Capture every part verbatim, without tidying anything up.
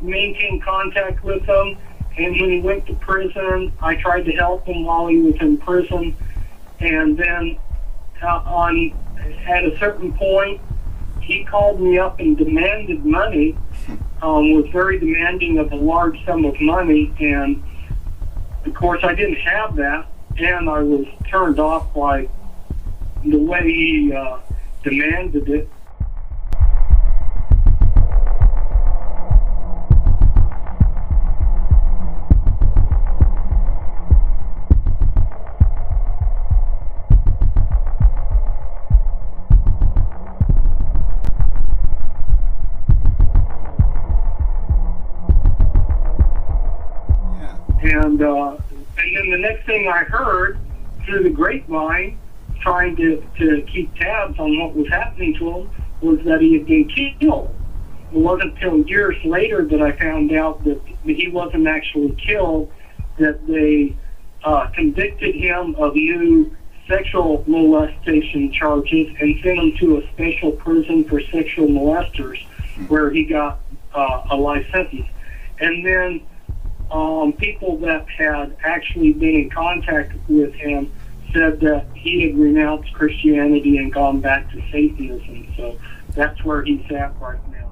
maintain contact with him, and when he went to prison, I tried to help him while he was in prison, and then uh, on at a certain point, he called me up and demanded money, um, was very demanding of a large sum of money, and of course I didn't have that, and I was turned off by the way he uh, demanded it. And, uh, and then the next thing I heard through the grapevine, trying to, to keep tabs on what was happening to him, was that he had been killed. It wasn't until years later that I found out that he wasn't actually killed, that they uh, convicted him of new sexual molestation charges and sent him to a special prison for sexual molesters, where he got uh, a life sentence. And then Um, people that had actually been in contact with him said that he had renounced Christianity and gone back to Satanism. So that's where he's at right now.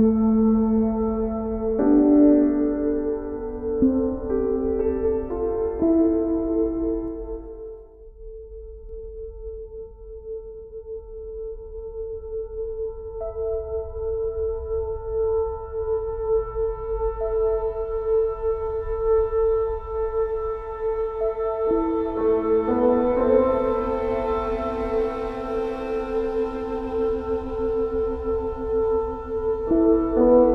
you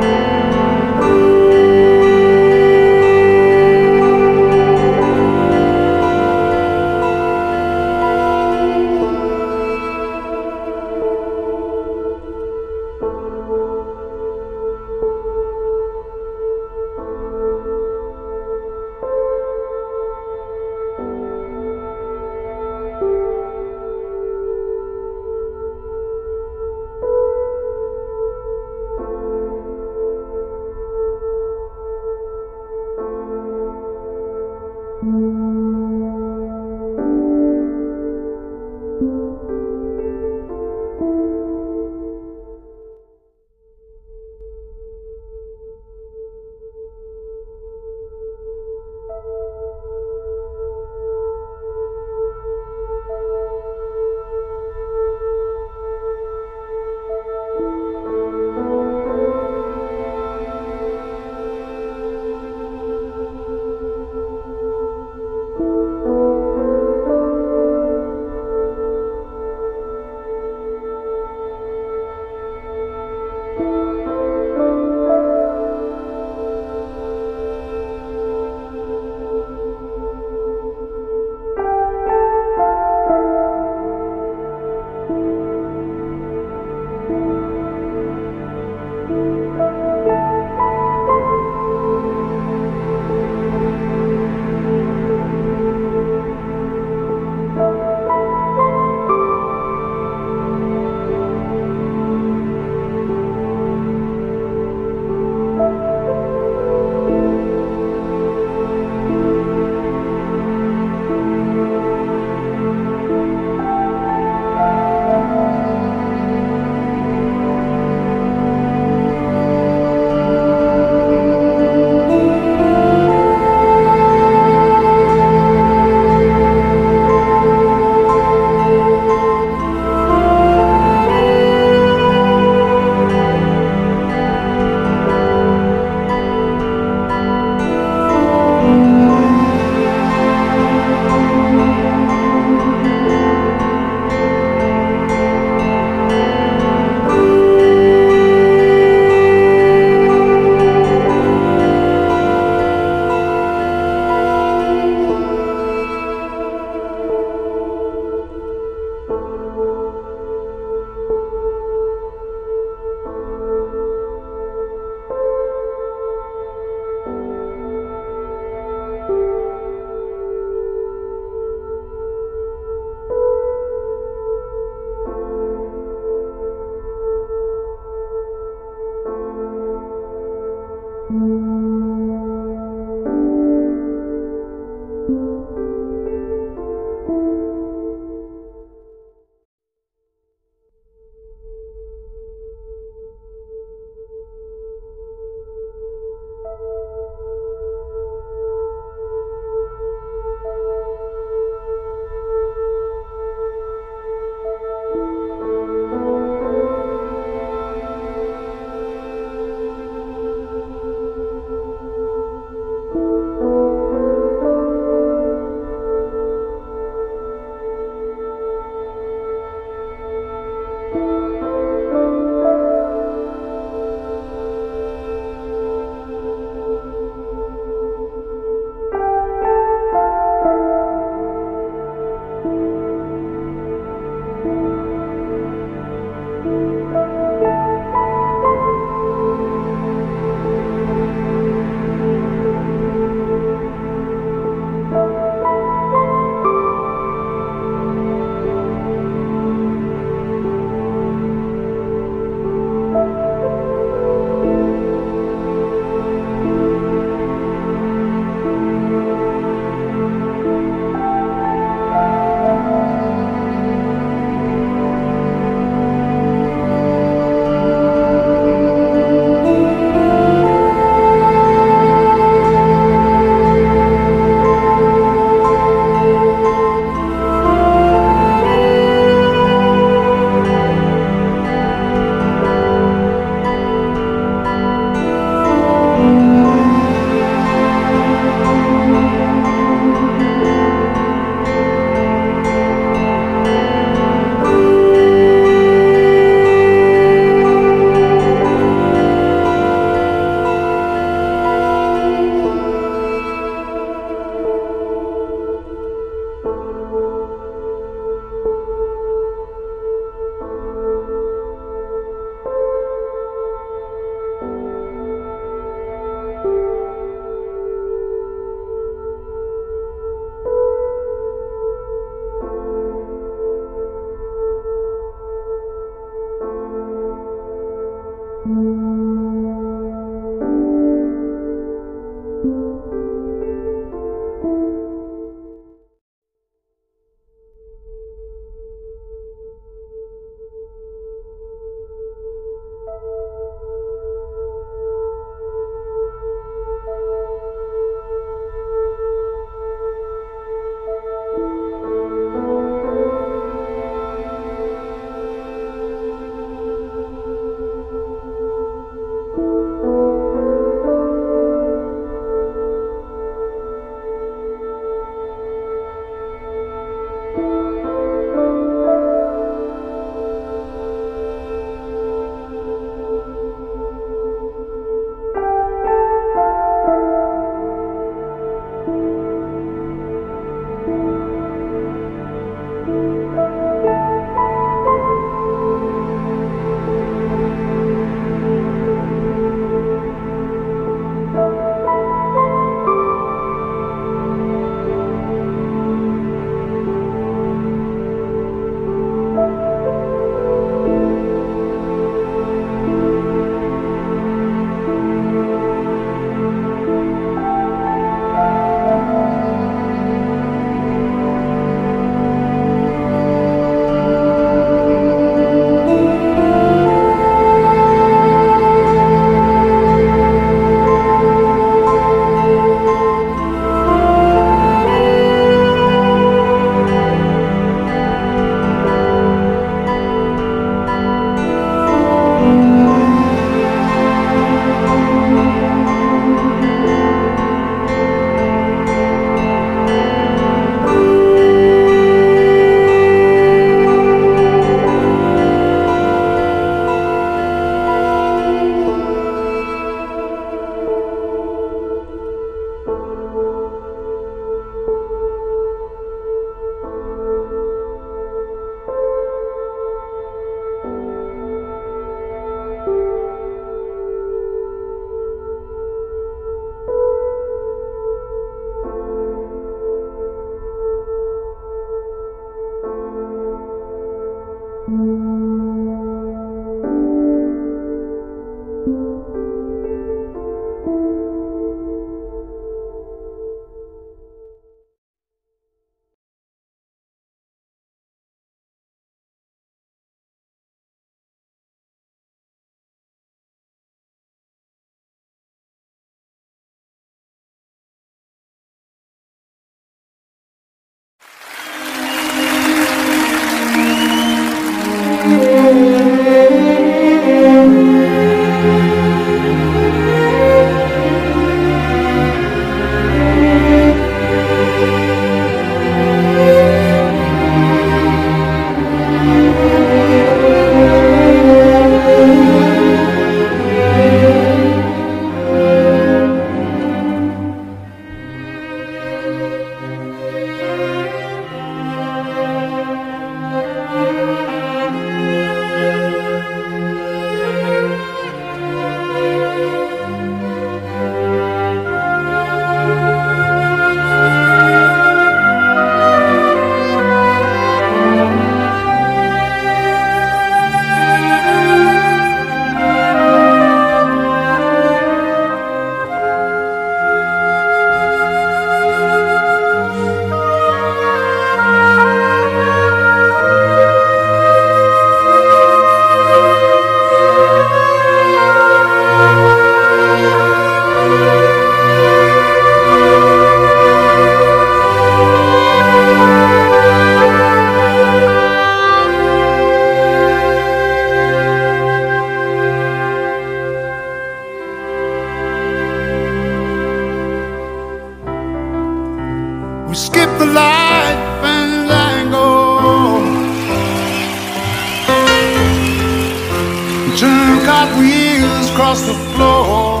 turn cartwheels across the floor.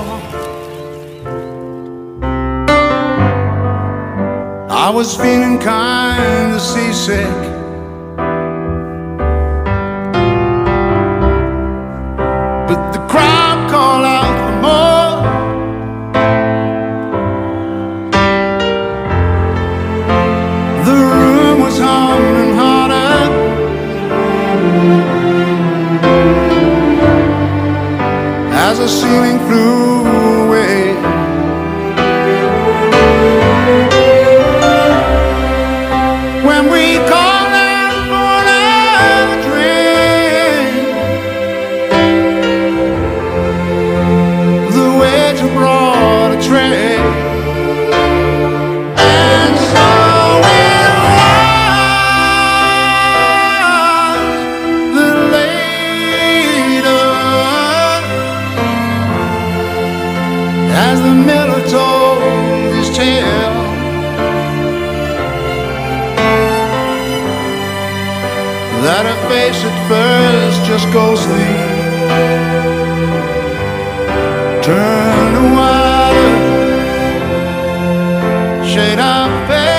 I was feeling kind of seasick, but the crowd called out for more. The room was humming harder as the ceiling flew away. When we called out for another drink, the waiter brought a tray, and so it was that later, as the miller told his tale, that her face at first just ghostly turned to water, shade of pale.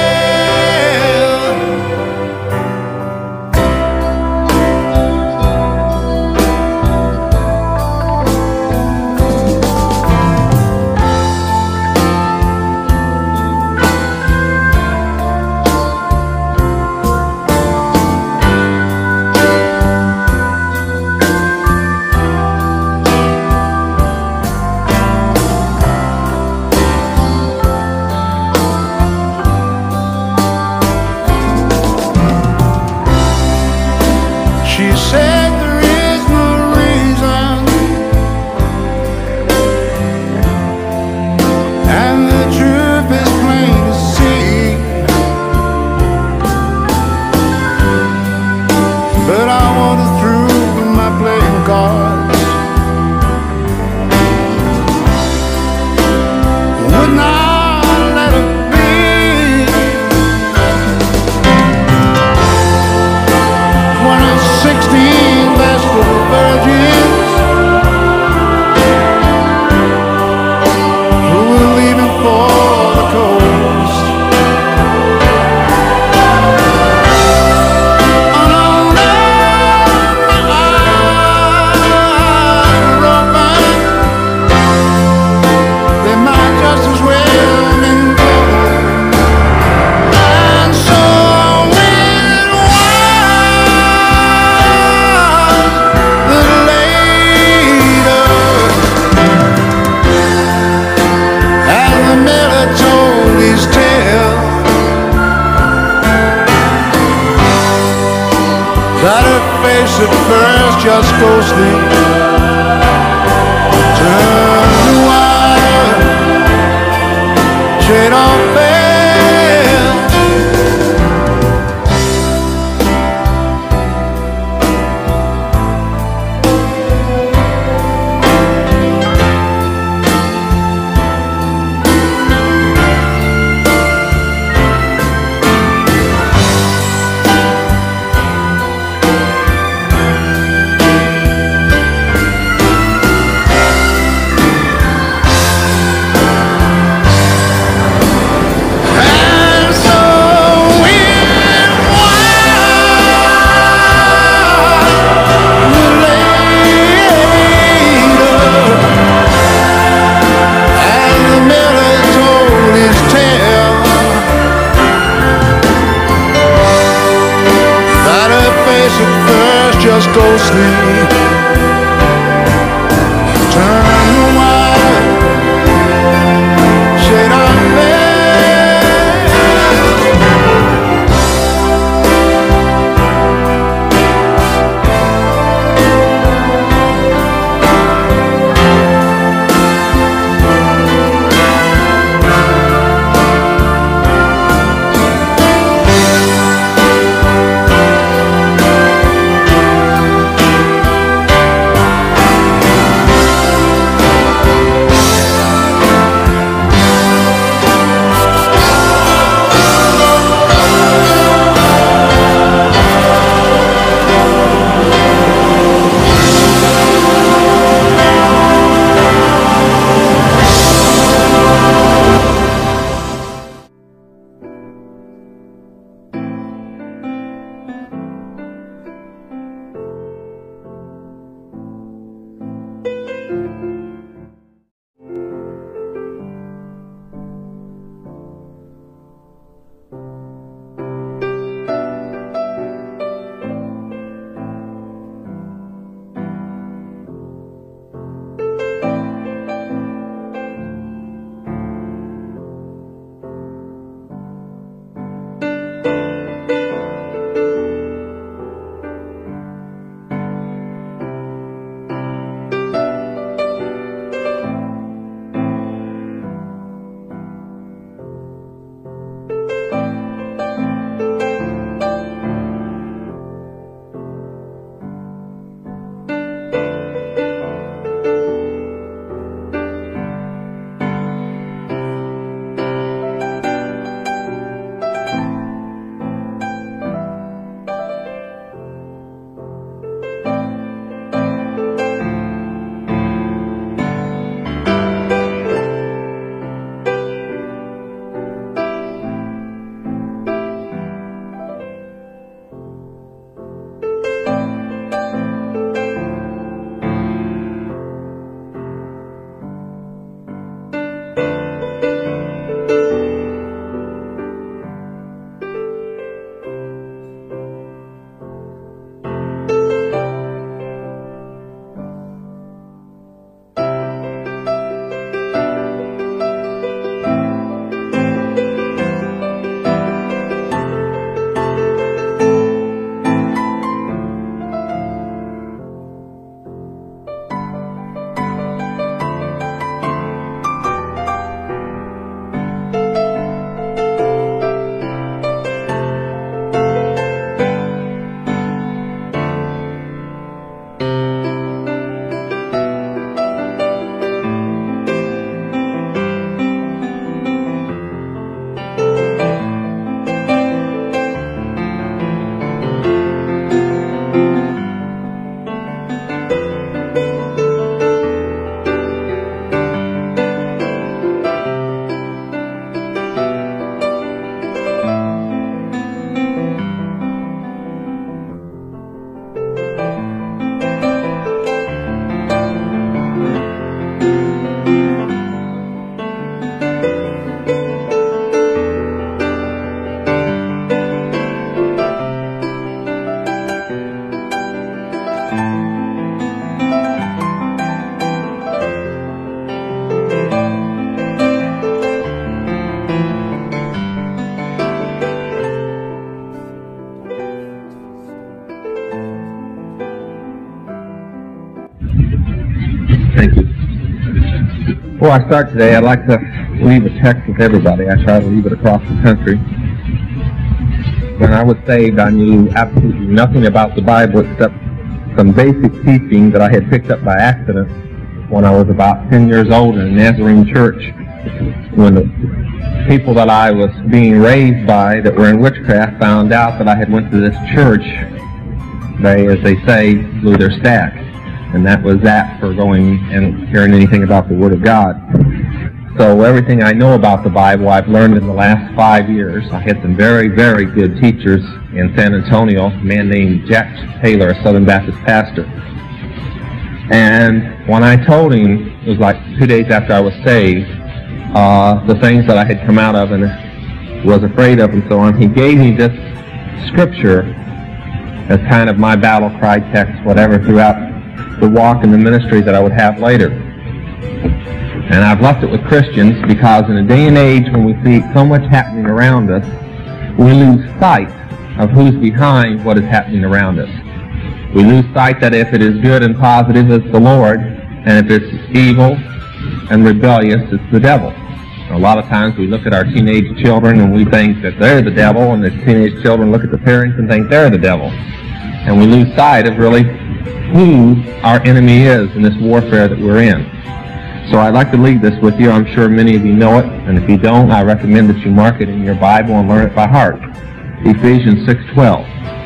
She said there is no reason, and the truth is plain to see, but I wanted through my playing cards, would not let it be. One of sixteen vestal virgins who were leaving for the coast. And although my eyes were open, they might just as well have been closed. And so it was that later, as the miller told his tale, that her face at first just ghostly turned to water, shade of pale. And so it was later, as the miller told his tale, that her face at first just ghostly turned to white, shade of pale. Thank you. Before I start today, I'd like to leave a text with everybody. I try to leave it across the country. When I was saved, I knew absolutely nothing about the Bible except some basic teaching that I had picked up by accident when I was about ten years old in a Nazarene church. When the people that I was being raised by that were in witchcraft found out that I had went to this church, they, as they say, blew their stack. And that was that for going and hearing anything about the Word of God. So everything I know about the Bible I've learned in the last five years. I had some very, very good teachers in San Antonio, a man named Jack Taylor, a Southern Baptist pastor. And when I told him, it was like two days after I was saved, uh, the things that I had come out of and was afraid of and so on, he gave me this scripture as kind of my battle cry text, whatever, throughout the walk and the ministry that I would have later. And I've left it with Christians because in a day and age when we see so much happening around us, we lose sight of who's behind what is happening around us. We lose sight that if it is good and positive, it's the Lord, and if it's evil and rebellious, it's the devil. And a lot of times we look at our teenage children and we think that they're the devil, and the teenage children look at the parents and think they're the devil. And we lose sight of really who our enemy is in this warfare that we're in. So I'd like to leave this with you. I'm sure many of you know it, and if you don't, I recommend that you mark it in your Bible and learn it by heart. Ephesians six twelve.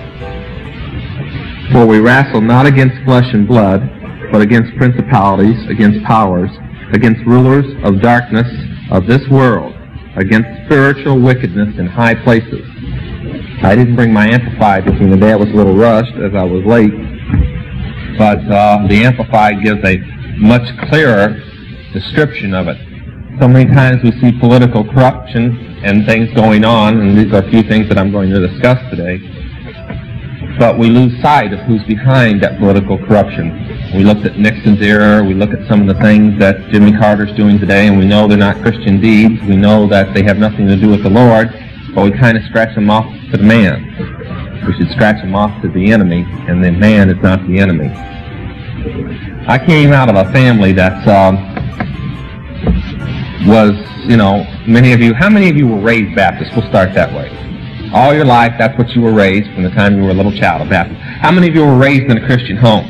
For we wrestle not against flesh and blood, but against principalities, against powers, against rulers of darkness of this world, against spiritual wickedness in high places. I didn't bring my Amplified with me today. I was a little rushed as I was late. But uh, the Amplified gives a much clearer description of it. So many times we see political corruption and things going on, and these are a few things that I'm going to discuss today, but we lose sight of who's behind that political corruption. We looked at Nixon's era, we look at some of the things that Jimmy Carter's doing today, and we know they're not Christian deeds. We know that they have nothing to do with the Lord, but we kind of scratch them off to the man. We should scratch them off to the enemy, and the man is not the enemy. I came out of a family that um, was, you know, many of you, how many of you were raised Baptist? We'll start that way. All your life, that's what you were raised from the time you were a little child, a Baptist. How many of you were raised in a Christian home?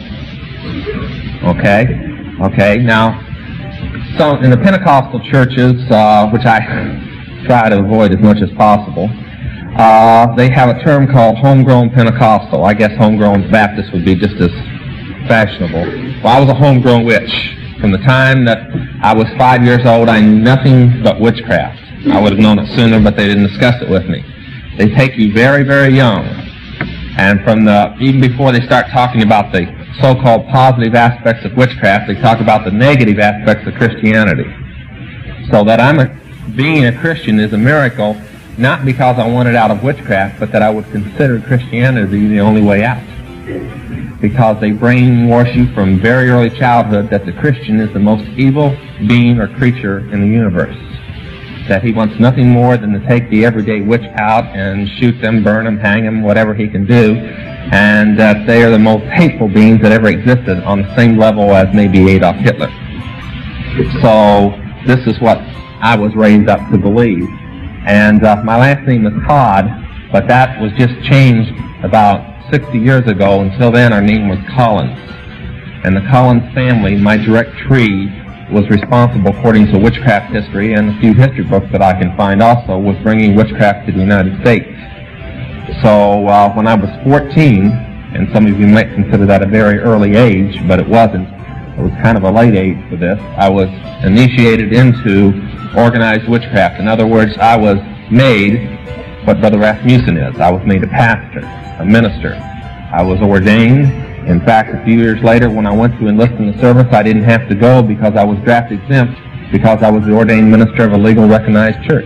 Okay, okay. Now, so in the Pentecostal churches, uh, which I try to avoid as much as possible, Uh, they have a term called homegrown Pentecostal. I guess homegrown Baptist would be just as fashionable. Well, I was a homegrown witch. From the time that I was five years old, I knew nothing but witchcraft. I would have known it sooner, but they didn't discuss it with me. They take you very, very young. And from the, even before they start talking about the so-called positive aspects of witchcraft, they talk about the negative aspects of Christianity. So that I'm a, being a Christian is a miracle, not because I wanted out of witchcraft, but that I would consider Christianity the only way out. Because they brainwash you from very early childhood that the Christian is the most evil being or creature in the universe. That he wants nothing more than to take the everyday witch out and shoot them, burn them, hang them, whatever he can do, and that they are the most hateful beings that ever existed on the same level as maybe Adolf Hitler. So this is what I was raised up to believe. And uh, my last name is Todd, but that was just changed about sixty years ago. Until then, our name was Collins. And the Collins family, my direct tree, was responsible, according to witchcraft history and a few history books that I can find also, with bringing witchcraft to the United States. So uh, when I was fourteen, and some of you might consider that a very early age, but it wasn't. It was kind of a late age for this. I was initiated into organized witchcraft. In other words, I was made what Brother Rasmussen is. I was made a pastor, a minister. I was ordained. In fact, a few years later, when I went to enlist in the service, I didn't have to go because I was draft exempt, because I was the ordained minister of a legal recognized church.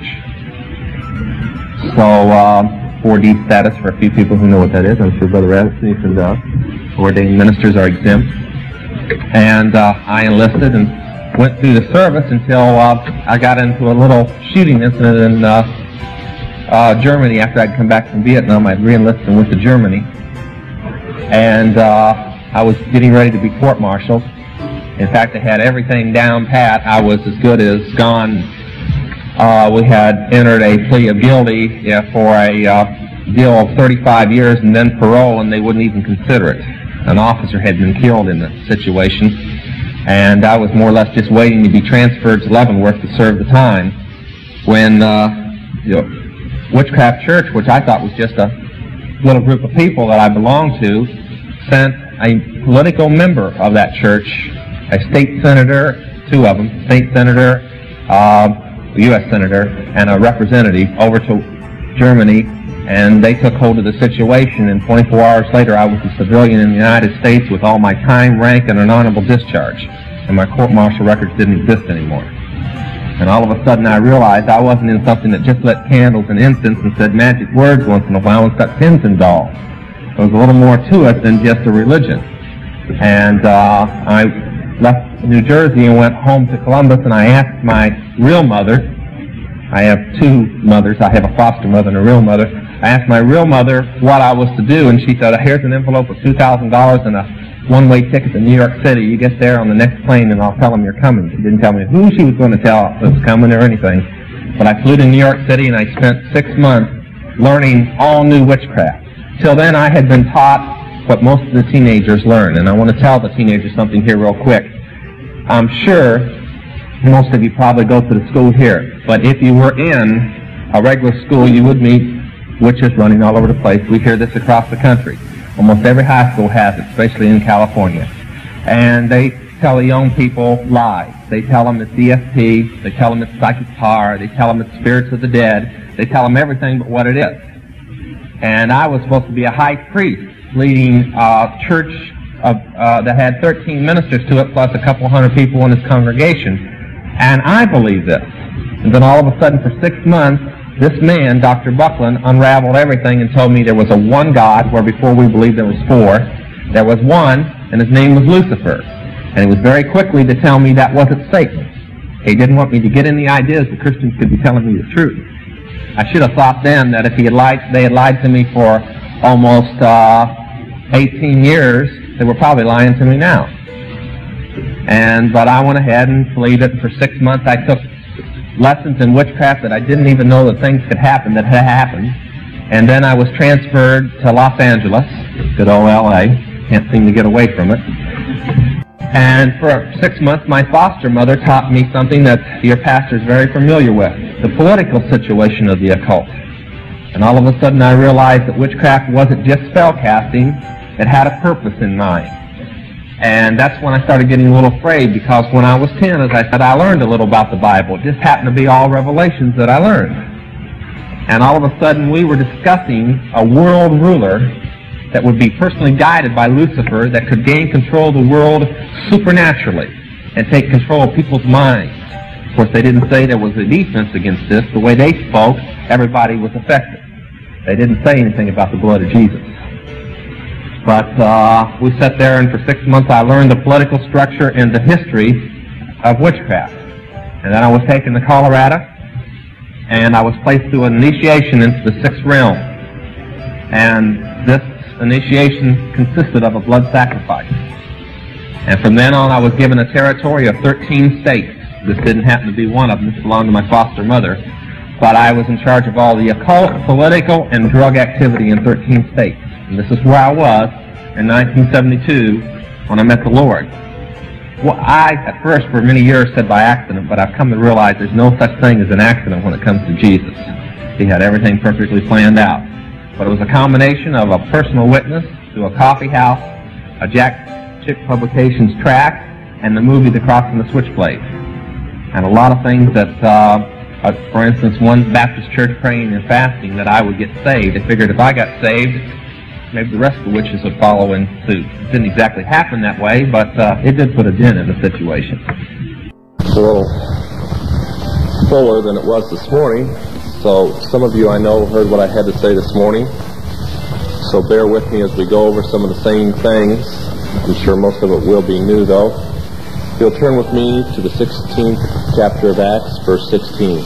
So, um, four D status for a few people who know what that is. I'm sure Brother Rasmussen does. Ordained ministers are exempt. And uh, I enlisted and went through the service until uh, I got into a little shooting incident in uh, uh, Germany. After I'd come back from Vietnam, I'd re-enlisted and went to Germany. And uh, I was getting ready to be court-martialed. In fact, they had everything down pat. I was as good as gone. Uh, we had entered a plea of guilty yeah, for a uh, deal of thirty-five years and then parole, and they wouldn't even consider it. An officer had been killed in the situation, and I was more or less just waiting to be transferred to Leavenworth to serve the time when uh, you know, Witchcraft Church, which I thought was just a little group of people that I belonged to, sent a political member of that church, a state senator, two of them, state senator, uh, U S senator, and a representative over to Germany, and they took hold of the situation, and twenty-four hours later I was a civilian in the United States with all my time, rank, and an honorable discharge, and my court-martial records didn't exist anymore. And all of a sudden I realized I wasn't in something that just lit candles and incense and said magic words once in a while and stuck pins in dolls. There was a little more to it than just a religion. And uh, I left New Jersey and went home to Columbus, and I asked my real mother, I have two mothers, I have a foster mother and a real mother, I asked my real mother what I was to do, and she said, here's an envelope with two thousand dollars and a one-way ticket to New York City. You get there on the next plane and I'll tell them you're coming. She didn't tell me who she was going to tell that was coming or anything. But I flew to New York City and I spent six months learning all new witchcraft. Till then I had been taught what most of the teenagers learn, and I want to tell the teenagers something here real quick. I'm sure most of you probably go to the school here, but if you were in a regular school, you would meet witches running all over the place. We hear this across the country. Almost every high school has it, especially in California. And they tell the young people lies. They tell them it's E S P, they tell them it's psychic power, they tell them it's spirits of the dead, they tell them everything but what it is. And I was supposed to be a high priest leading a church of, uh, that had thirteen ministers to it, plus a couple hundred people in his congregation. And I believed this. And then all of a sudden, for six months, this man, Doctor Buckland, unraveled everything and told me there was a one God, where before we believed there was four. There was one, and his name was Lucifer. And he was very quickly to tell me that wasn't Satan. He didn't want me to get any ideas that Christians could be telling me the truth. I should have thought then that if he had lied, they had lied to me for almost uh, eighteen years, they were probably lying to me now. And but I went ahead and believed it, and for six months I took lessons in witchcraft that I didn't even know that things could happen that had happened. And then I was transferred to Los Angeles, good old L A, can't seem to get away from it. And for six months my foster mother taught me something that your pastor is very familiar with, the political situation of the occult. And all of a sudden I realized that witchcraft wasn't just spell casting, it had a purpose in mind. And that's when I started getting a little afraid, because when I was ten, as I said, I learned a little about the Bible. It just happened to be all revelations that I learned. And all of a sudden we were discussing a world ruler that would be personally guided by Lucifer, that could gain control of the world supernaturally and take control of people's minds. Of course, they didn't say there was a defense against this. The way they spoke, everybody was affected. They didn't say anything about the blood of Jesus. But uh, we sat there, and for six months I learned the political structure and the history of witchcraft. And then I was taken to Colorado, and I was placed through an initiation into the sixth realm. And this initiation consisted of a blood sacrifice. And from then on I was given a territory of thirteen states. This didn't happen to be one of them. This belonged to my foster mother. But I was in charge of all the occult, political, and drug activity in thirteen states. And this is where I was in nineteen seventy-two when I met the Lord. Well, I, at first, for many years, said by accident, but I've come to realize there's no such thing as an accident when it comes to Jesus. He had everything perfectly planned out. But it was a combination of a personal witness to a coffee house, a Jack Chick Publications tract, and the movie The Cross and the Switchblade. And a lot of things that, uh, uh, for instance, one Baptist church praying and fasting that I would get saved. I figured if I got saved, maybe the rest of the witches would follow in suit. It didn't exactly happen that way, but uh, it did put a dent in the situation. It's a little fuller than it was this morning, so some of you I know heard what I had to say this morning, so bear with me as we go over some of the same things. I'm sure most of it will be new, though. If you'll turn with me to the sixteenth chapter of Acts, verse sixteen.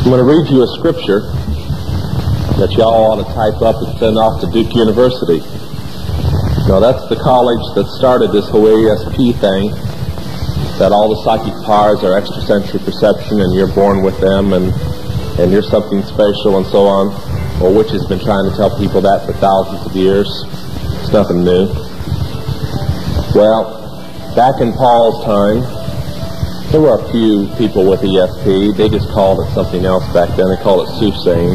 I'm going to read you a scripture that y'all ought to type up and send off to Duke University. Now, that's the college that started this whole E S P thing, that all the psychic powers are extrasensory perception and you're born with them and, and you're something special and so on. Well, which has been trying to tell people that for thousands of years. It's nothing new. Well, back in Paul's time, there were a few people with E S P. They just called it something else back then. They called it soothsaying.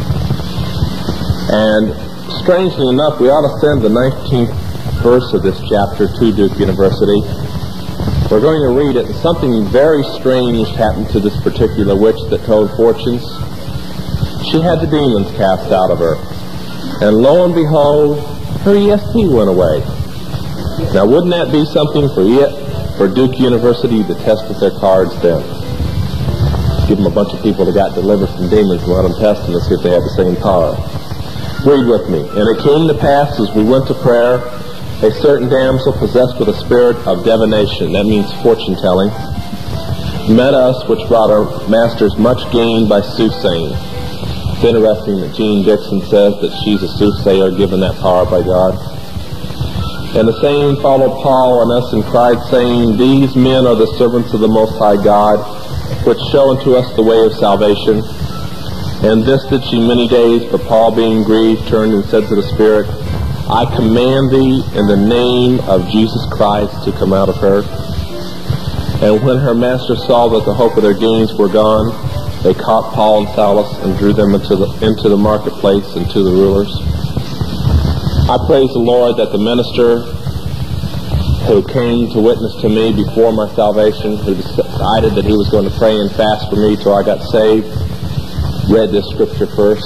And strangely enough, we ought to send the nineteenth verse of this chapter to Duke University. We're going to read it, and something very strange happened to this particular witch that told fortunes. She had the demons cast out of her. And lo and behold, her E S P went away. Now, wouldn't that be something for it? For Duke University to test with their cards then? Give them a bunch of people that got delivered from demons and let them test them to see if they had the same power. Read with me. And it came to pass as we went to prayer, a certain damsel possessed with a spirit of divination, that means fortune telling, met us, which brought our masters much gain by soothsaying. It's interesting that Jean Dixon says that she's a soothsayer given that power by God. And the same followed Paul and us and cried, saying, These men are the servants of the Most High God, which show unto us the way of salvation. And this did she many days, but Paul, being grieved, turned and said to the Spirit, I command thee in the name of Jesus Christ to come out of her. And when her masters saw that the hope of their gains were gone, they caught Paul and Silas and drew them into the, into the marketplace and to the rulers. I praise the Lord that the minister who came to witness to me before my salvation, who decided that he was going to pray and fast for me till I got saved, read this scripture first.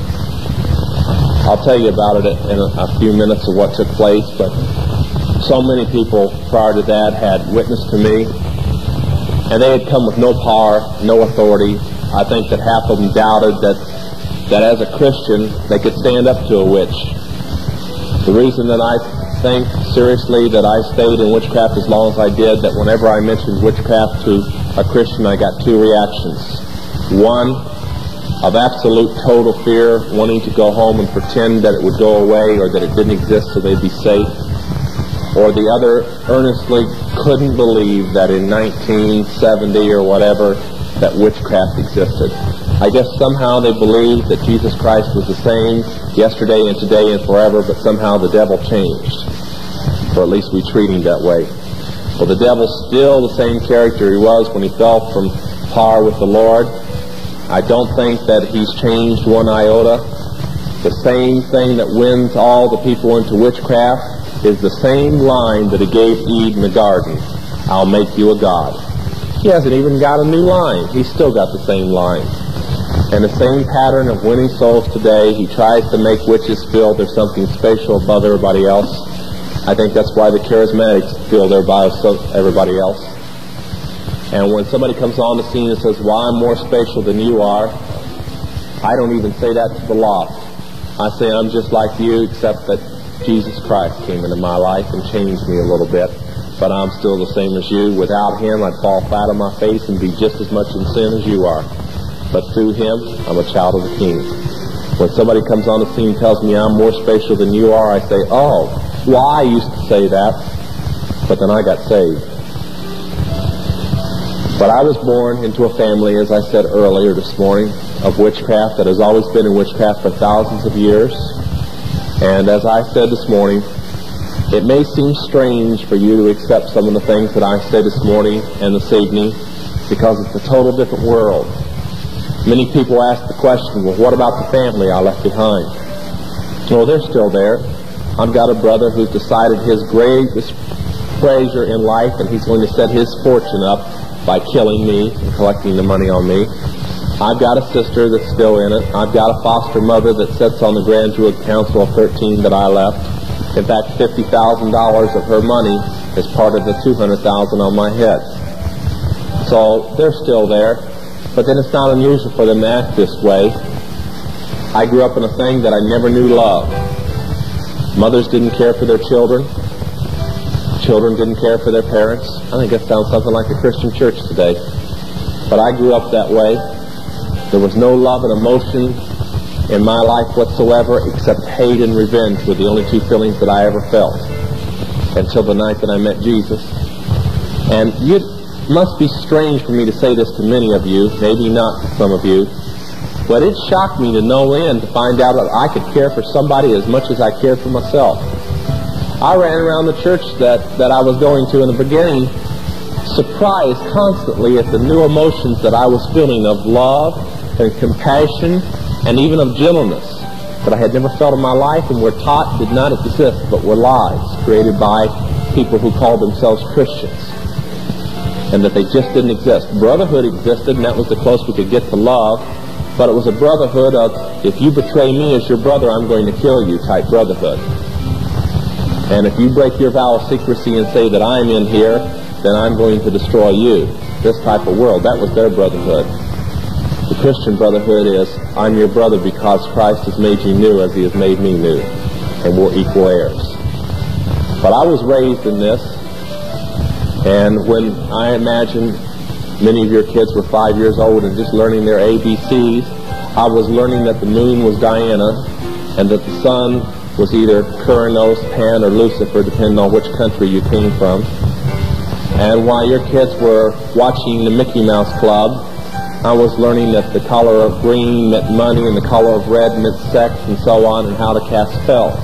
I'll tell you about it in a, a few minutes of what took place, but so many people prior to that had witnessed to me, and they had come with no power, no authority. I think that half of them doubted that, that as a Christian they could stand up to a witch. The reason that I think seriously that I stayed in witchcraft as long as I did, that whenever I mentioned witchcraft to a Christian, I got two reactions. One, of absolute total fear, wanting to go home and pretend that it would go away or that it didn't exist so they'd be safe. Or the other, earnestly couldn't believe that in nineteen seventy or whatever, that witchcraft existed. I guess somehow they believed that Jesus Christ was the same yesterday and today and forever, but somehow the devil changed. Or at least we treat him that way. Well, the devil's still the same character he was when he fell from par with the Lord. I don't think that he's changed one iota. The same thing that wins all the people into witchcraft is the same line that he gave Eve in the garden. I'll make you a god. He hasn't even got a new line. He's still got the same line. And the same pattern of winning souls today, he tries to make witches feel there's something spatial above everybody else. I think that's why the charismatics feel they're above everybody else. And when somebody comes on the scene and says, well, I'm more spatial than you are, I don't even say that to the lost. I say I'm just like you, except that Jesus Christ came into my life and changed me a little bit. But I'm still the same as you. Without him, I'd fall flat on my face and be just as much in sin as you are. But through him, I'm a child of the King. When somebody comes on the scene and tells me I'm more spatial than you are, I say, oh, well, I used to say that, but then I got saved. But I was born into a family, as I said earlier this morning, of witchcraft that has always been in witchcraft for thousands of years. And as I said this morning, it may seem strange for you to accept some of the things that I say this morning and this evening, because it's a total different world. Many people ask the question, well, what about the family I left behind? Well, they're still there. I've got a brother who's decided his greatest pleasure in life, and he's going to set his fortune up by killing me and collecting the money on me. I've got a sister that's still in it. I've got a foster mother that sits on the graduate council of thirteen that I left. In fact, fifty thousand dollars of her money is part of the two hundred thousand dollars on my head. So they're still there, but then it's not unusual for them to act this way. I grew up in a thing that I never knew love. Mothers didn't care for their children. Children didn't care for their parents. I think that sounds something like the Christian church today. But I grew up that way. There was no love and emotion in my life whatsoever except hate and revenge were the only two feelings that I ever felt until the night that I met Jesus. And it must be strange for me to say this to many of you, maybe not to some of you, but it shocked me to no end to find out that I could care for somebody as much as I cared for myself. I ran around the church that, that I was going to in the beginning, surprised constantly at the new emotions that I was feeling of love and compassion and even of gentleness that I had never felt in my life and were taught did not exist but were lies created by people who called themselves Christians, and that they just didn't exist. Brotherhood existed, and that was the closest we could get to love, but it was a brotherhood of, if you betray me as your brother, I'm going to kill you type brotherhood. And if you break your vow of secrecy and say that I'm in here, then I'm going to destroy you. This type of world, that was their brotherhood. The Christian brotherhood is, I'm your brother because Christ has made you new as he has made me new, and we're equal heirs. But I was raised in this, and when I imagine many of your kids were five years old and just learning their A B Cs, I was learning that the moon was Diana, and that the sun was either Curanos, Pan, or Lucifer, depending on which country you came from. And while your kids were watching the Mickey Mouse Club, I was learning that the color of green meant money and the color of red meant sex and so on, and how to cast spells.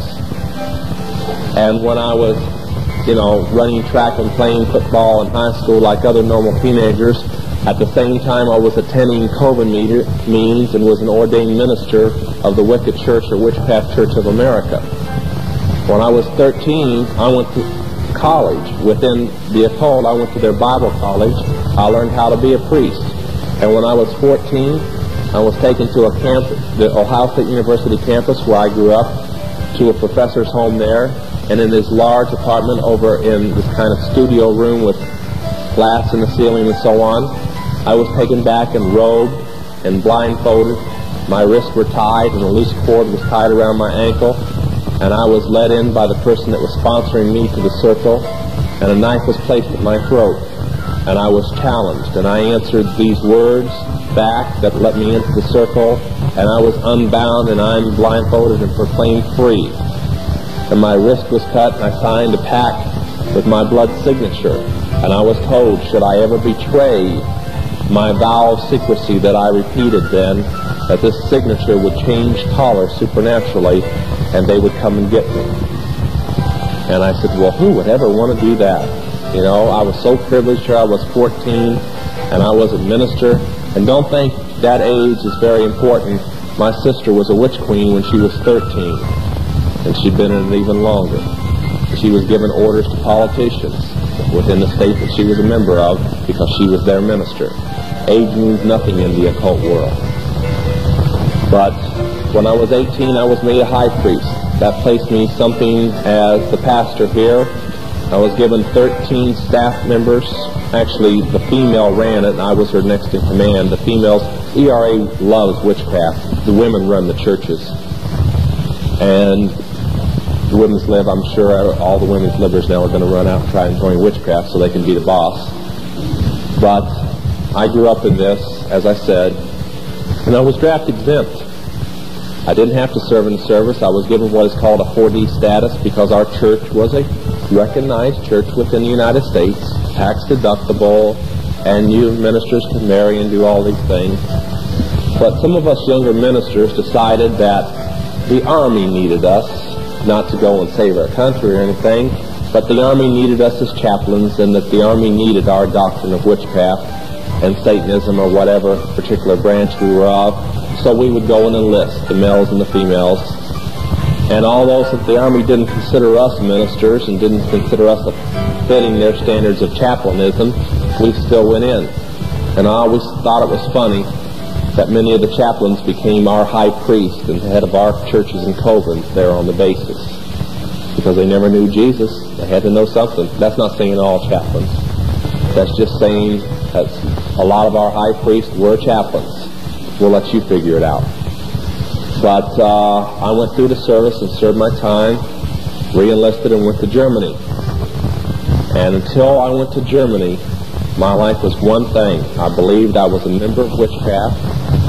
And when I was, you know, running track and playing football in high school like other normal teenagers, at the same time I was attending Coven meter, meetings and was an ordained minister of the Wicked Church or Witchcraft Church of America. When I was thirteen, I went to college. Within the occult, I went to their Bible college. I learned how to be a priest. And when I was fourteen, I was taken to a camp, the Ohio State University campus where I grew up, to a professor's home there. And in this large apartment over in this kind of studio room with glass in the ceiling and so on, I was taken back and robed and blindfolded. My wrists were tied and a loose cord was tied around my ankle. And I was led in by the person that was sponsoring me to the circle. And a knife was placed at my throat. And I was challenged. And I answered these words back that let me into the circle. And I was unbound and I'm blindfolded and proclaimed free. And my wrist was cut, and I signed a pact with my blood signature. And I was told, should I ever betray my vow of secrecy that I repeated then, that this signature would change color supernaturally, and they would come and get me. And I said, well, who would ever want to do that? You know, I was so privileged here. I was fourteen, and I was a minister. And don't think that age is very important. My sister was a witch queen when she was thirteen. And she'd been in it even longer. She was given orders to politicians within the state that she was a member of because she was their minister. Age means nothing in the occult world. But when I was eighteen, I was made a high priest. That placed me something as the pastor here. I was given thirteen staff members. Actually, the female ran it, and I was her next in command. The females, E R A loves witchcraft. The women run the churches. And the women's lib, I'm sure all the women's livers now are going to run out and try and join witchcraft so they can be the boss. But I grew up in this, as I said, and I was draft exempt. I didn't have to serve in the service. I was given what is called a four D status because our church was a recognized church within the United States, tax deductible, and you ministers can marry and do all these things. But some of us younger ministers decided that the Army needed us, not to go and save our country or anything, but the Army needed us as chaplains, and that the Army needed our doctrine of witchcraft and Satanism or whatever particular branch we were of. So we would go and enlist, the males and the females. And although since the Army didn't consider us ministers and didn't consider us fitting their standards of chaplainism, we still went in. And I always thought it was funny that many of the chaplains became our high priest and head of our churches and covens there on the basis. Because they never knew Jesus. They had to know something. That's not saying all chaplains. That's just saying that a lot of our high priests were chaplains. We'll let you figure it out. But uh, I went through the service and served my time, re-enlisted and went to Germany. And until I went to Germany, my life was one thing. I believed I was a member of witchcraft.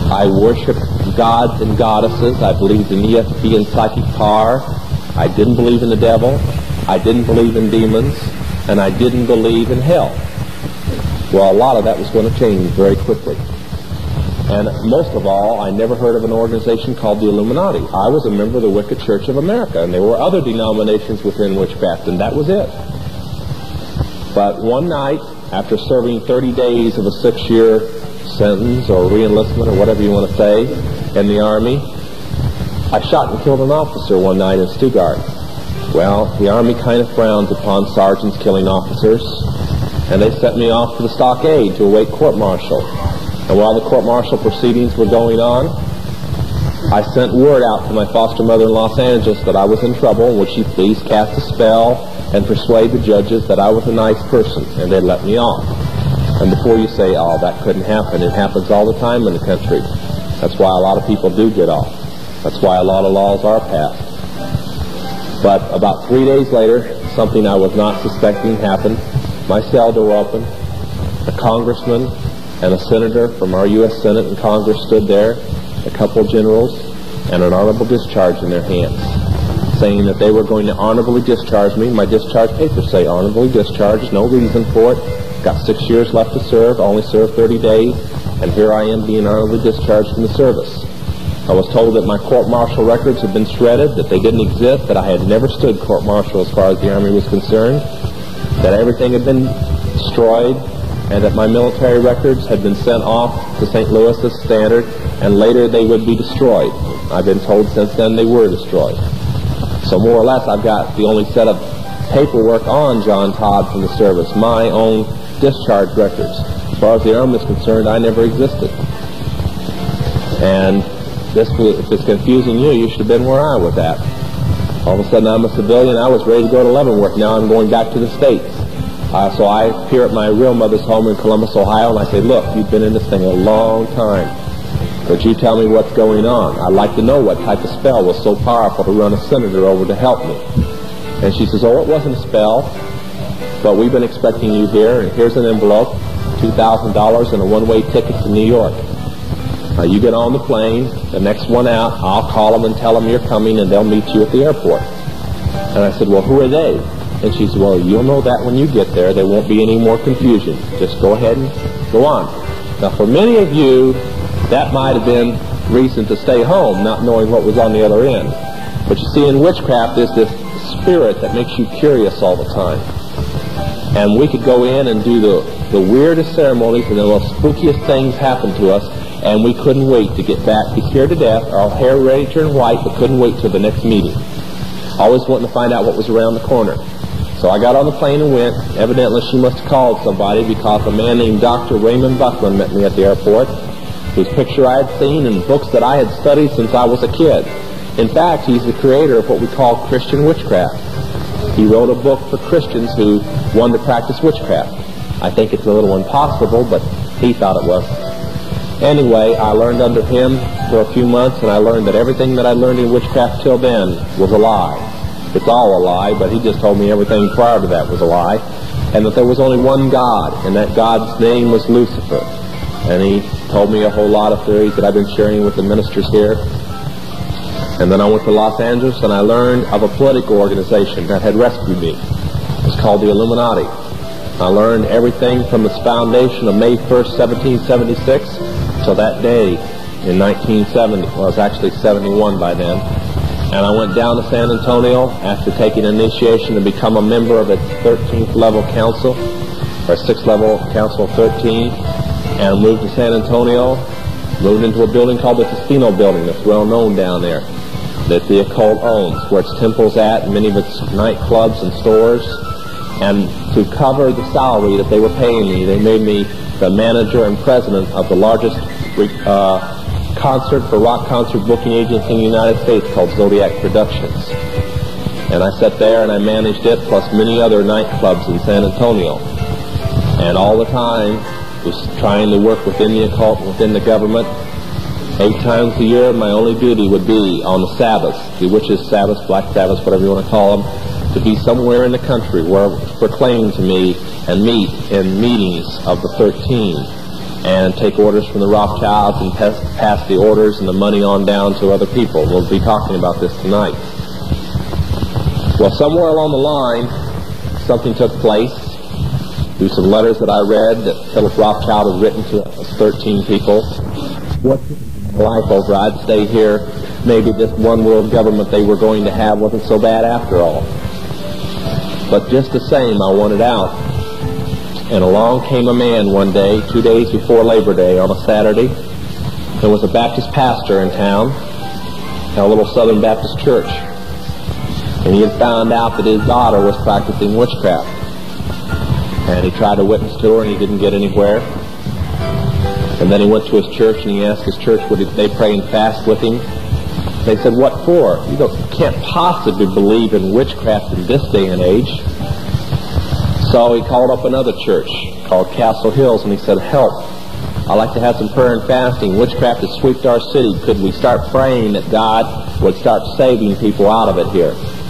I worshiped gods and goddesses. I believed in E S P and psychic power. I didn't believe in the devil. I didn't believe in demons. And I didn't believe in hell. Well, a lot of that was going to change very quickly. And most of all, I never heard of an organization called the Illuminati. I was a member of the Wicked Church of America, and there were other denominations within witchcraft, and that was it. But one night, after serving thirty days of a six-year sentence or re-enlistment or whatever you want to say in the Army, I shot and killed an officer one night in Stuttgart. Well, the Army kind of frowns upon sergeants killing officers, and they sent me off to the stockade to await court-martial. And while the court-martial proceedings were going on, I sent word out to my foster mother in Los Angeles that I was in trouble, and would she please cast a spell and persuade the judges that I was a nice person, and they'd let me off. And before you say, oh, that couldn't happen, it happens all the time in the country. That's why a lot of people do get off. That's why a lot of laws are passed. But about three days later, something I was not suspecting happened. My cell door opened. A congressman and a senator from our U S Senate and Congress stood there, a couple of generals, and an honorable discharge in their hands, saying that they were going to honorably discharge me. My discharge papers say honorably discharged, no reason for it. Got six years left to serve, only served thirty days, and here I am being honorably discharged from the service. I was told that my court-martial records had been shredded, that they didn't exist, that I had never stood court-martial as far as the Army was concerned, that everything had been destroyed, and that my military records had been sent off to Saint Louis as standard, and later they would be destroyed. I've been told since then they were destroyed. So more or less I've got the only set of paperwork on John Todd from the service, my own discharge records. As far as the Army is concerned, I never existed. And this, if it's confusing you, you should have been where I was at. All of a sudden I'm a civilian, I was ready to go to Leavenworth. Now I'm going back to the States. Uh, so I appear at my real mother's home in Columbus, Ohio, and I say, look, you've been in this thing a long time. Could you tell me what's going on? I'd like to know what type of spell was so powerful to run a senator over to help me. And she says, oh, it wasn't a spell, but we've been expecting you here, and here's an envelope, two thousand dollars and a one-way ticket to New York. Uh, you get on the plane, the next one out, I'll call them and tell them you're coming, and they'll meet you at the airport. And I said, well, who are they? And she said, well, you'll know that when you get there. There won't be any more confusion. Just go ahead and go on. Now, for many of you, that might have been reason to stay home, not knowing what was on the other end. But you see, in witchcraft, there's this spirit that makes you curious all the time. And we could go in and do the, the weirdest ceremonies, and the most spookiest things happen to us, and we couldn't wait to get back. Be scared to death, our hair ready to turn white, but couldn't wait till the next meeting. Always wanting to find out what was around the corner. So I got on the plane and went. Evidently she must have called somebody, because a man named Doctor Raymond Buckland met me at the airport, whose picture I had seen in books that I had studied since I was a kid. In fact, he's the creator of what we call Christian witchcraft. He wrote a book for Christians who wanted to practice witchcraft. I think it's a little impossible, but he thought it was. Anyway, I learned under him for a few months, and I learned that everything that I learned in witchcraft till then was a lie. It's all a lie, but he just told me everything prior to that was a lie, and that there was only one God, and that God's name was Lucifer. And he told me a whole lot of theories that I've been sharing with the ministers here. And then I went to Los Angeles, and I learned of a political organization that had rescued me. It was called the Illuminati. I learned everything from its foundation of May first, seventeen seventy-six, till that day in nineteen seventy. Well, it was actually seventy-one by then. And I went down to San Antonio after taking initiation to become a member of its thirteenth level council, or sixth level council of thirteen, and moved to San Antonio, moved into a building called the Casino Building that's well known down there, that the occult owns, where its temple's at, and many of its nightclubs and stores. And to cover the salary that they were paying me, they made me the manager and president of the largest uh, concert for rock concert booking agency in the United States, called Zodiac Productions. And I sat there and I managed it, plus many other nightclubs in San Antonio. And all the time was trying to work within the occult, within the government. Eight times a year, my only duty would be on the Sabbath, the witches' Sabbath, Black Sabbath, whatever you want to call them, to be somewhere in the country where it was proclaimed to me and meet in meetings of the thirteen. and take orders from the Rothschilds and pass, pass the orders and the money on down to other people. We'll be talking about this tonight. Well, somewhere along the line, something took place through some letters that I read that Philip Rothschild had written to us thirteen people. What life over, I'd stay here. Maybe this one world government they were going to have wasn't so bad after all. But just the same, I wanted out. And along came a man one day, two days before Labor Day, on a Saturday. There was a Baptist pastor in town, a little Southern Baptist church. And he had found out that his daughter was practicing witchcraft. And he tried to witness to her, and he didn't get anywhere. And then he went to his church, and he asked his church would they pray and fast with him. They said, what for? You don't, can't possibly believe in witchcraft in this day and age. So he called up another church called Castle Hills, and he said, help. I'd like to have some prayer and fasting. Witchcraft has swept our city. Could we start praying that God would start saving people out of it here?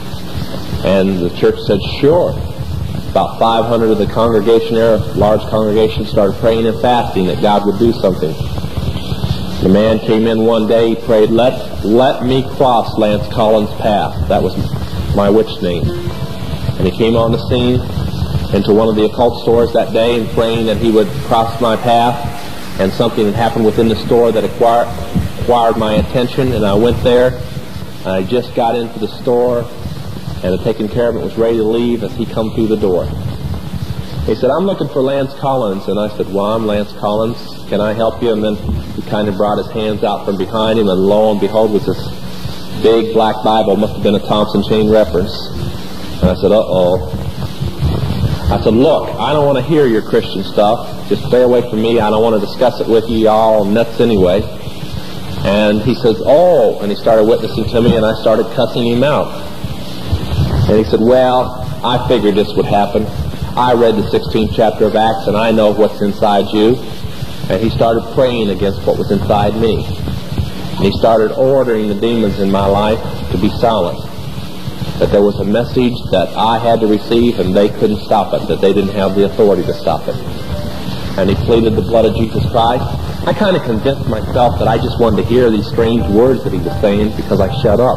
And the church said, sure. About five hundred of the congregation there, large congregation, started praying and fasting that God would do something. The man came in one day, he prayed, let, let me cross Lance Collins' path. That was my witch name. And he came on the scene into one of the occult stores that day and praying that he would cross my path. And something had happened within the store that acquired, acquired my attention, and I went there. And I just got into the store, and the taking care of it was ready to leave as he come through the door. He said, I'm looking for Lance Collins. And I said, well, I'm Lance Collins. Can I help you? And then he kind of brought his hands out from behind him, and lo and behold was this big black Bible. Must have been a Thompson Chain reference. And I said, uh-oh. I said, look, I don't want to hear your Christian stuff. Just stay away from me. I don't want to discuss it with you. You're all nuts anyway. And he says, oh. And he started witnessing to me, and I started cussing him out. And he said, well, I figured this would happen. I read the sixteenth chapter of Acts, and I know what's inside you. And he started praying against what was inside me. And he started ordering the demons in my life to be silent. That there was a message that I had to receive, and they couldn't stop it, that they didn't have the authority to stop it. And he pleaded the blood of Jesus Christ. I kind of convinced myself that I just wanted to hear these strange words that he was saying because I shut up.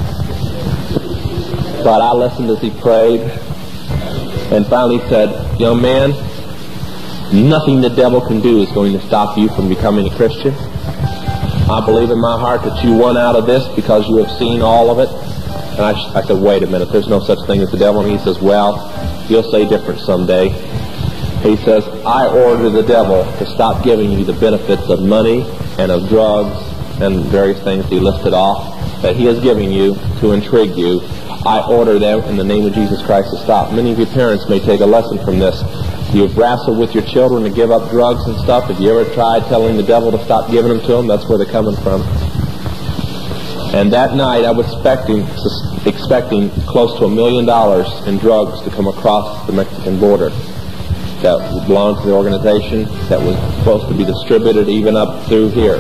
But I listened as he prayed, and finally said, young man, nothing the devil can do is going to stop you from becoming a Christian. I believe in my heart that you won out of this because you have seen all of it. And I, I said, wait a minute, there's no such thing as the devil. And he says, well, you'll say different someday. He says, I order the devil to stop giving you the benefits of money and of drugs and various things he listed off that he is giving you to intrigue you. I order them in the name of Jesus Christ to stop. Many of your parents may take a lesson from this. You've wrestled with your children to give up drugs and stuff. Have you ever tried telling the devil to stop giving them to them? That's where they're coming from. And that night I was expecting, expecting close to a million dollars in drugs to come across the Mexican border that belonged to the organization that was supposed to be distributed even up through here.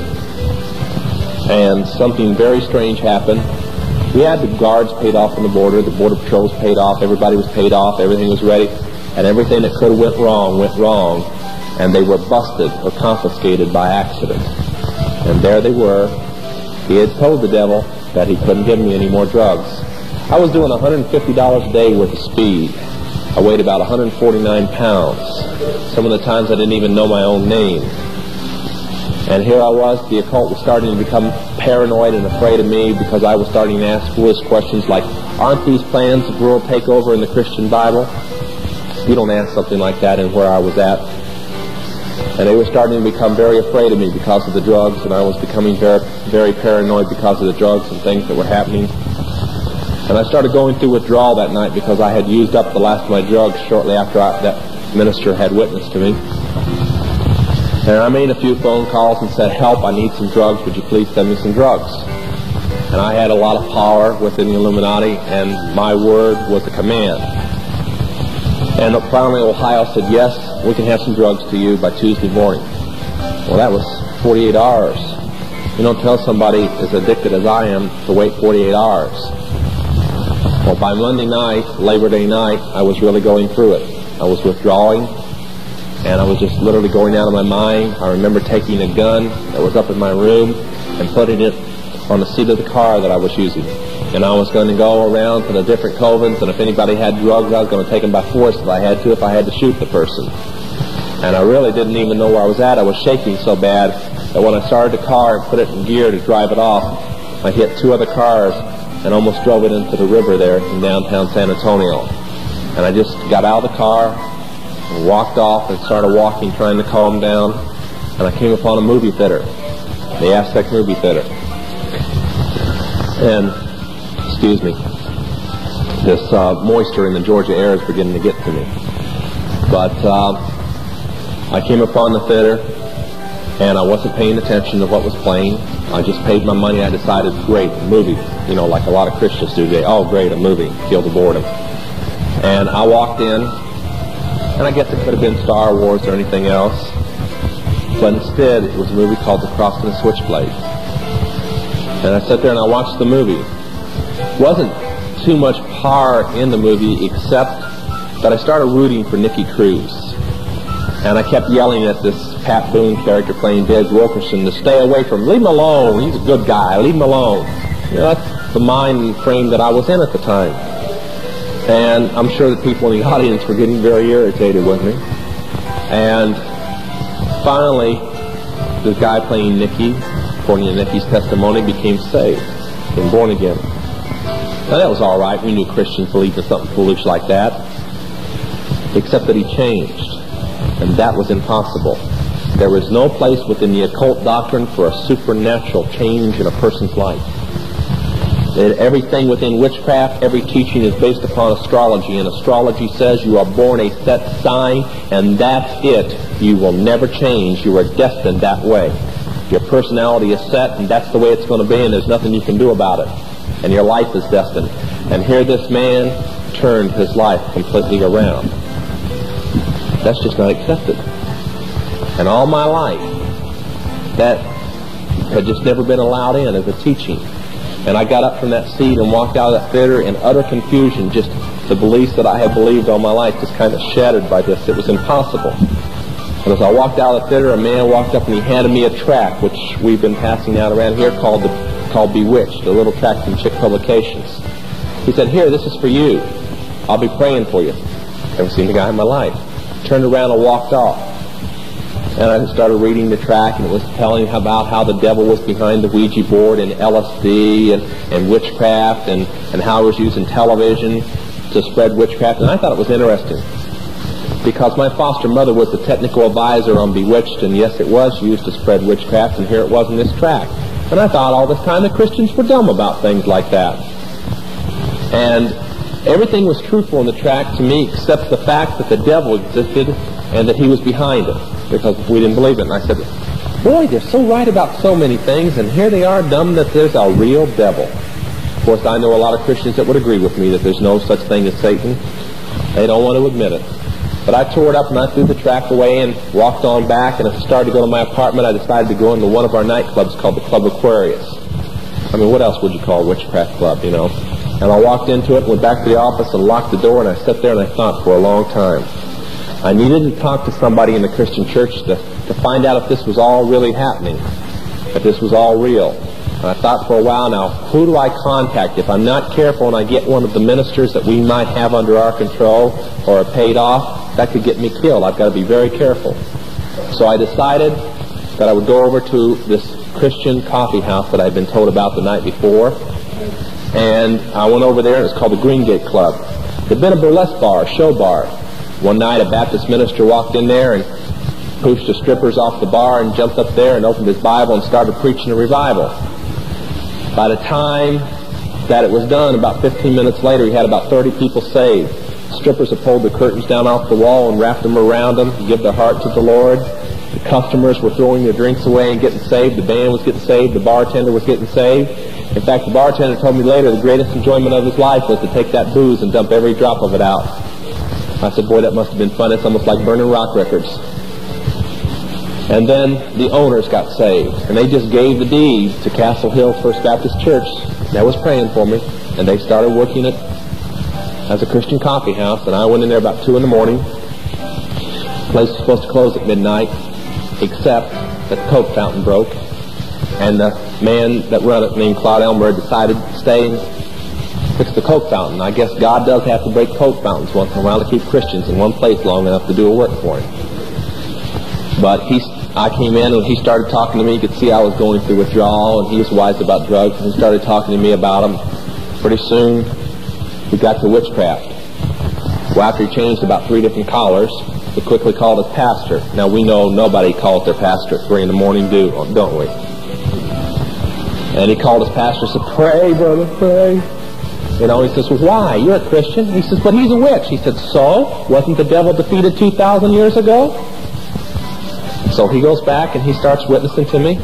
And something very strange happened. We had the guards paid off on the border, the border patrols paid off, everybody was paid off, everything was ready, and everything that could have went wrong went wrong, and they were busted or confiscated by accident. And there they were. He had told the devil that he couldn't give me any more drugs. I was doing one hundred fifty dollars a day worth of speed. I weighed about one hundred forty-nine pounds. Some of the times I didn't even know my own name. And here I was, the occult was starting to become paranoid and afraid of me because I was starting to ask foolish questions like, aren't these plans of world takeover in the Christian Bible? You don't ask something like that in where I was at. And they were starting to become very afraid of me because of the drugs, and I was becoming very, very paranoid because of the drugs and things that were happening. And I started going through withdrawal that night because I had used up the last of my drugs shortly after I, that minister had witnessed to me. And I made a few phone calls and said, help, I need some drugs, would you please send me some drugs? And I had a lot of power within the Illuminati, and my word was a command. And finally Ohio said, yes, we can have some drugs to you by Tuesday morning. Well, that was forty-eight hours. You don't tell somebody as addicted as I am to wait forty-eight hours. Well, by Monday night, Labor Day night, I was really going through it. I was withdrawing. and I was just literally going out of my mind. I remember taking a gun that was up in my room and putting it on the seat of the car that I was using. And I was going to go around to the different covens, and if anybody had drugs, I was going to take them by force if I had to, if I had to shoot the person. And I really didn't even know where I was at. I was shaking so bad that when I started the car and put it in gear to drive it off, I hit two other cars and almost drove it into the river there in downtown San Antonio. And I just got out of the car and walked off and started walking, trying to calm down. And I came upon a movie theater, the Aztec movie theater. And, excuse me, this uh, moisture in the Georgia air is beginning to get to me. But uh, I came upon the theater, and I wasn't paying attention to what was playing. I just paid my money. I decided, great, a movie. You know, like a lot of Christians do today. Oh, great, a movie. Kill the boredom. And I walked in, and I guess it could have been Star Wars or anything else. But instead, it was a movie called The Cross and the Switchblade. And I sat there and I watched the movie. Wasn't too much power in the movie, except that I started rooting for Nicky Cruz. And I kept yelling at this Pat Boone character playing Dave Wilkerson to stay away from him. Leave him alone. He's a good guy. Leave him alone. You know, that's the mind frame that I was in at the time. And I'm sure that people in the audience were getting very irritated with me. And finally, the guy playing Nicky, according to Nicky's testimony, became saved and born again. Now that was all right. We knew Christians believed in something foolish like that. Except that he changed. And that was impossible. There was no place within the occult doctrine for a supernatural change in a person's life. That everything within witchcraft, every teaching is based upon astrology, and astrology says you are born a set sign, and that's it. You will never change. You are destined that way. Your personality is set, and that's the way it's going to be, and there's nothing you can do about it. And your life is destined. And here this man turned his life completely around. That's just not accepted. And all my life, that had just never been allowed in as a teaching. And I got up from that seat and walked out of that theater in utter confusion. Just the beliefs that I had believed all my life just kind of shattered by this. It was impossible. And as I walked out of the theater, a man walked up and he handed me a tract, which we've been passing out around here, called the, called Bewitched, a little tract from Chick Publications. He said, "Here, this is for you. I'll be praying for you." Never seen the guy in my life. Turned around and walked off. And I started reading the tract, and it was telling about how the devil was behind the Ouija board and L S D and, and witchcraft, and, and how it was using television to spread witchcraft. And I thought it was interesting, because my foster mother was the technical advisor on Bewitched, and yes, it was used to spread witchcraft, and here it was in this tract. And I thought all this time the Christians were dumb about things like that. And everything was truthful in the tract to me, except the fact that the devil existed and that he was behind it, because we didn't believe it. And I said, boy, they're so right about so many things, and here they are dumb that there's a real devil. Of course, I know a lot of Christians that would agree with me that there's no such thing as Satan. They don't want to admit it. But I tore it up and I threw the tract away and walked on back, and as I started to go to my apartment, I decided to go into one of our nightclubs called the Club Aquarius. I mean, what else would you call a witchcraft club, you know? And I walked into it, went back to the office and locked the door, and I sat there and I thought for a long time. I needed to talk to somebody in the Christian church to, to find out if this was all really happening, if this was all real. And I thought for a while now, who do I contact? If I'm not careful and I get one of the ministers that we might have under our control or are paid off, that could get me killed. I've got to be very careful. So I decided that I would go over to this Christian coffee house that I'd been told about the night before. And I went over there, and it's called the Green Gate Club. There'd been a burlesque bar, a show bar. One night a Baptist minister walked in there and pushed the strippers off the bar and jumped up there and opened his Bible and started preaching a revival. By the time that it was done, about fifteen minutes later, he had about thirty people saved. Strippers had pulled the curtains down off the wall and wrapped them around them to give their heart to the Lord. The customers were throwing their drinks away and getting saved. The band was getting saved. The bartender was getting saved. In fact, the bartender told me later the greatest enjoyment of his life was to take that booze and dump every drop of it out. I said, boy, that must have been fun. It's almost like burning rock records. And then the owners got saved, and they just gave the deed to Castle Hill First Baptist Church. That was praying for me, and they started working it as a Christian coffee house, and I went in there about two in the morning. place was supposed to close at midnight, except that the Coke fountain broke, and the man that run it, named Claude Elmer, decided to stay and fix the Coke fountain. I guess God does have to break Coke fountains once in a while to keep Christians in one place long enough to do a work for him. But he, I came in and he started talking to me. You could see I was going through withdrawal, and he was wise about drugs, and he started talking to me about them. Pretty soon, we got to witchcraft. Well, after he changed about three different collars, we quickly called his pastor. Now, we know nobody calls their pastor at three in the morning, do, don't we? And he called his pastor and said, "Pray, brother, pray." You know, he says, "Well, why? You're a Christian." He says, "But he's a witch." He said, "So? Wasn't the devil defeated two thousand years ago?" So he goes back and he starts witnessing to me.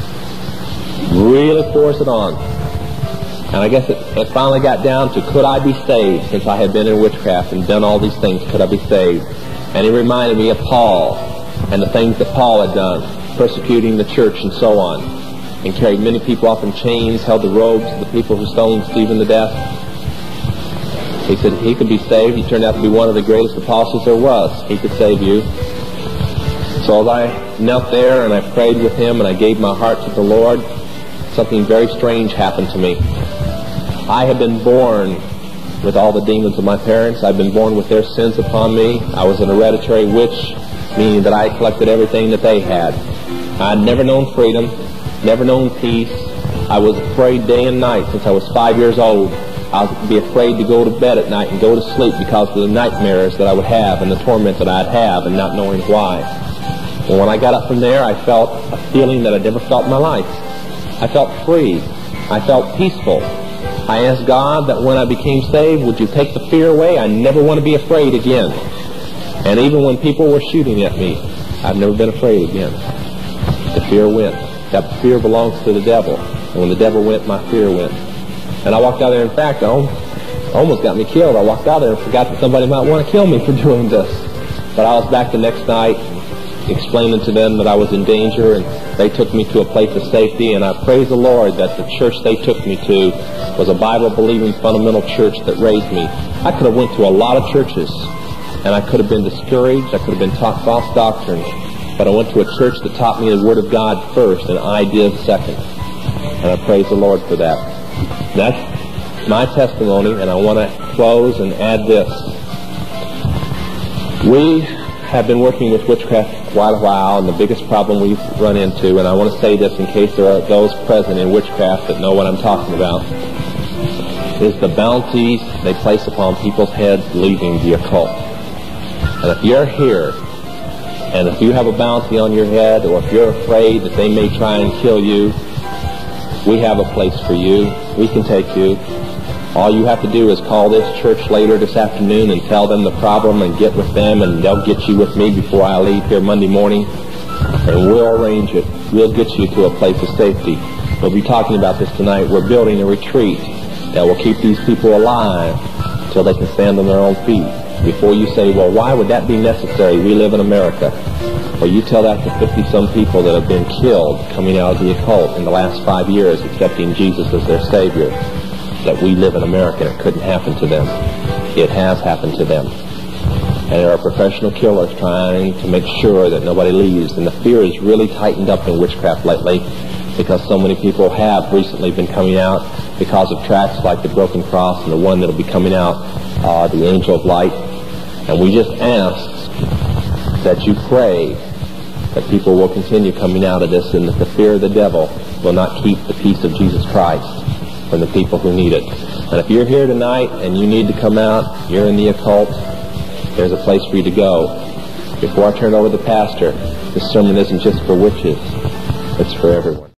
Really pours it on. And I guess it, it finally got down to, could I be saved since I had been in witchcraft and done all these things? Could I be saved? And he reminded me of Paul and the things that Paul had done, persecuting the church and so on, and carried many people off in chains, held the robes of the people who stoned Stephen to death. He said he could be saved. He turned out to be one of the greatest apostles there was. He could save you. So as I knelt there and I prayed with him and I gave my heart to the Lord, something very strange happened to me. I had been born with all the demons of my parents. I'd been born with their sins upon me. I was an hereditary witch, meaning that I collected everything that they had. I'd never known freedom, never known peace. I was afraid day and night since I was five years old. I would be afraid to go to bed at night and go to sleep because of the nightmares that I would have and the torment that I'd have and not knowing why. And when I got up from there, I felt a feeling that I'd never felt in my life. I felt free. I felt peaceful. I asked God that when I became saved, would you take the fear away? I never want to be afraid again. And even when people were shooting at me, I've never been afraid again. The fear went. That fear belongs to the devil. And when the devil went, my fear went. And I walked out there. In fact, it almost got me killed. I walked out there and forgot that somebody might want to kill me for doing this. But I was back the next night explaining to them that I was in danger, and they took me to a place of safety. And I praise the Lord that the church they took me to was a Bible-believing fundamental church that raised me. I could have went to a lot of churches, and I could have been discouraged. I could have been taught false doctrines. But I went to a church that taught me the Word of God first, and I did second. And I praise the Lord for that. That's my testimony, and I want to close and add this. We have been working with witchcraft for quite a while, and the biggest problem we've run into, and I want to say this in case there are those present in witchcraft that know what I'm talking about, is the bounties they place upon people's heads leaving the occult. And if you're here, and if you have a bounty on your head, or if you're afraid that they may try and kill you, we have a place for you. We can take you. All you have to do is call this church later this afternoon and tell them the problem and get with them, and they'll get you with me before I leave here Monday morning, and we'll arrange it. We'll get you to a place of safety. We'll be talking about this tonight. We're building a retreat that will keep these people alive until they can stand on their own feet. Before you say, well, why would that be necessary? We live in America. Well, you tell that to fifty-some people that have been killed coming out of the occult in the last five years accepting Jesus as their Savior, that we live in America and it couldn't happen to them. It has happened to them. And there are professional killers trying to make sure that nobody leaves. And the fear is really tightened up in witchcraft lately because so many people have recently been coming out because of tracts like the Broken Cross and the one that will be coming out, uh, the Angel of Light. And we just ask that you pray that people will continue coming out of this, and that the fear of the devil will not keep the peace of Jesus Christ from the people who need it. And if you're here tonight and you need to come out, you're in the occult, there's a place for you to go. Before I turn it over to the pastor, this sermon isn't just for witches, it's for everyone.